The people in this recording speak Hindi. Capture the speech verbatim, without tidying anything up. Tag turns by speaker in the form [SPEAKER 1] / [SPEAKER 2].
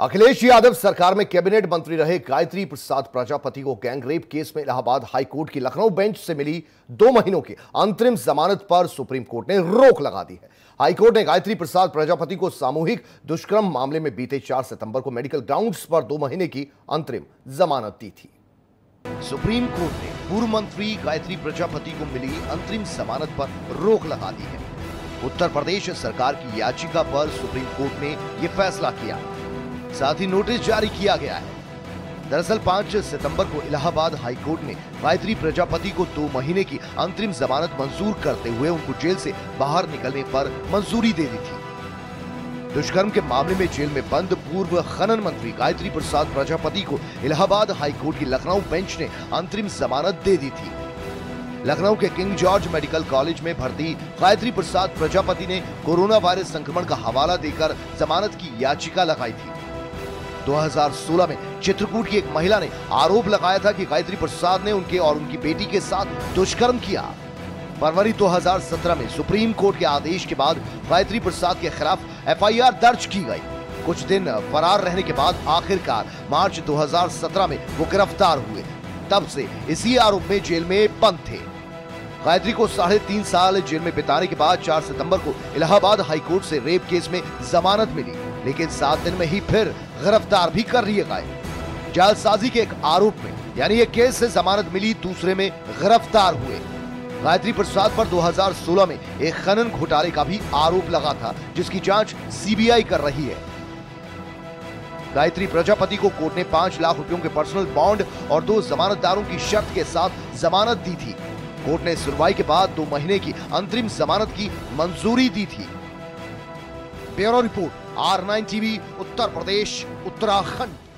[SPEAKER 1] अखिलेश यादव सरकार में कैबिनेट मंत्री रहे गायत्री प्रसाद प्रजापति को गैंग रेप केस में इलाहाबाद हाई कोर्ट की लखनऊ बेंच से मिली दो महीनों की अंतरिम जमानत पर सुप्रीम कोर्ट ने रोक लगा दी है। हाई कोर्ट ने गायत्री प्रसाद प्रजापति को सामूहिक दुष्कर्म मामले में बीते चार सितंबर को मेडिकल ग्राउंड्स पर दो महीने की अंतरिम जमानत दी थी। सुप्रीम कोर्ट ने पूर्व मंत्री गायत्री प्रजापति को मिली अंतरिम जमानत पर रोक लगा दी है। उत्तर प्रदेश सरकार की याचिका पर सुप्रीम कोर्ट ने यह फैसला किया, साथ ही नोटिस जारी किया गया है। दरअसल पांच सितंबर को इलाहाबाद हाई कोर्ट ने गायत्री प्रजापति को दो महीने की अंतरिम जमानत मंजूर करते हुए उनको जेल से बाहर निकलने पर मंजूरी दे दी थी। दुष्कर्म के मामले में जेल में बंद पूर्व खनन मंत्री गायत्री प्रसाद प्रजापति को इलाहाबाद हाई कोर्ट की लखनऊ बेंच ने अंतरिम जमानत दे दी थी। लखनऊ के किंग जॉर्ज मेडिकल कॉलेज में भर्ती गायत्री प्रसाद प्रजापति ने कोरोना वायरस संक्रमण का हवाला देकर जमानत की याचिका लगाई थी। दो हज़ार सोलह में चित्रकूट की एक महिला ने आरोप लगाया था कि गायत्री प्रसाद ने उनके और उनकी बेटी के साथ दुष्कर्म किया। फरवरी दो हज़ार सत्रह में सुप्रीम कोर्ट के आदेश के बाद गायत्री प्रसाद के खिलाफ एफ आई आर दर्ज की गई। कुछ दिन फरार रहने के बाद आखिरकार मार्च दो हज़ार सत्रह में वो गिरफ्तार हुए। तब से इसी आरोप में जेल में बंद थे। गायत्री को साढ़े तीन साल जेल में बिताने के बाद चार सितंबर को इलाहाबाद हाई कोर्ट से रेप केस में जमानत मिली, लेकिन सात दिन में ही फिर गिरफ्तार भी कर लिए गए। जालसाजी के एक आरोप में यानी एक केस से जमानत मिली, दूसरे में गिरफ्तार हुए। गायत्री प्रसाद पर दो हज़ार सोलह में एक खनन घोटाले का भी आरोप लगा था, जिसकी जांच सी बी आई कर रही है। गायत्री प्रजापति को कोर्ट ने पांच लाख रुपयों के पर्सनल बॉन्ड और दो जमानतदारों की शर्त के साथ जमानत दी थी। कोर्ट ने सुनवाई के बाद दो महीने की अंतरिम जमानत की मंजूरी दी थी। Bureau report, R nine TV, Uttar Pradesh, Uttarakhand.